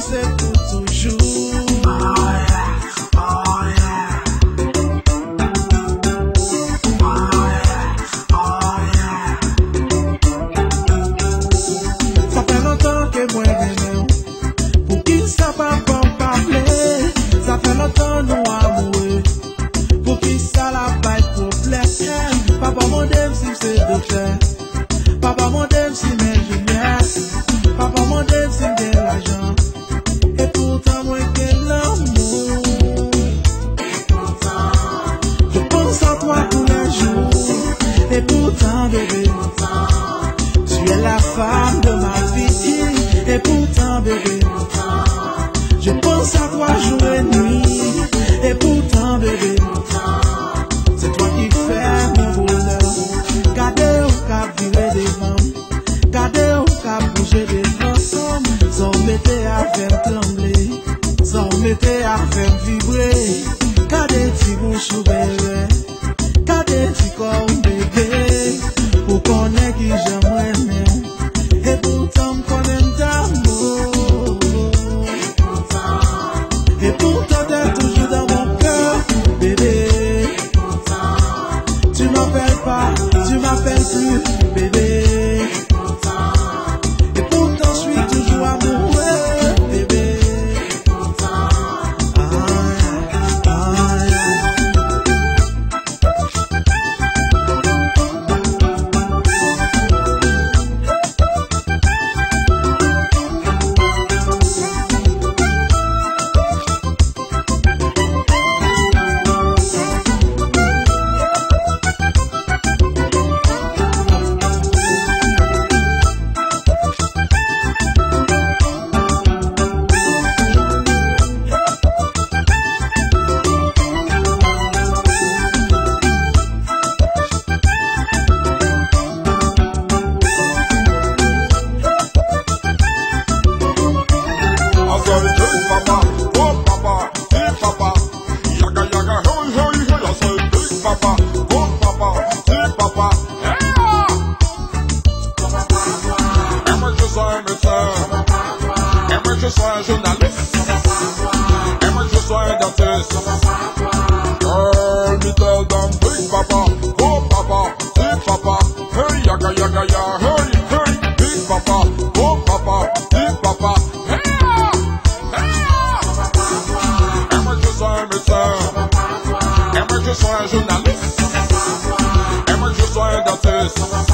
c'est pour toujours. Oh yeah, oh yeah. Oh yeah, oh yeah. Ça fait longtemps que moi venons. Pour qui ça va pas parler? Ça fait longtemps nous amoureux. Pour qui ça la pas de problème? Papa mon dème si c'est de faire. Papa mon dème si mes lumières. Papa mon dème si de l'argent. Et pourtant moi que l'amour. Et pourtant, Je pense à toi tous les jours. Et pourtant bébé, tu es la femme de ma vie. Et pourtant bébé, je pense à toi jour et nuit. Et pourtant bébé, c'est toi qui fais mon bonheur. Gardez au cap virer des vents. Gardez au cap bouger des ensemble. Sans mettez à faire trembler. Sans mettez à faire vibrer. Gardez tes bouches ouvertes. Gardez tes corps bébé. Pour connaître qui j'aimerais même. Et pourtant connaître d'amour. Et pourtant t'es toujours dans mon cœur, bébé. Tu m'appelles pas, tu m'appelles plus, bébé. Et pourtant je suis toujours amoureux, bébé. Ah, ah, je sois un journaliste, aimerais que je sois un dentiste. Girl, me tell them, big papa, oh papa, big papa, hey yaga yaga ya, hey hey, big papa, oh papa, big papa, hey hey. Aimerais que je sois un médecin, aimerais que je sois un journaliste, aimerais que je sois un dentiste.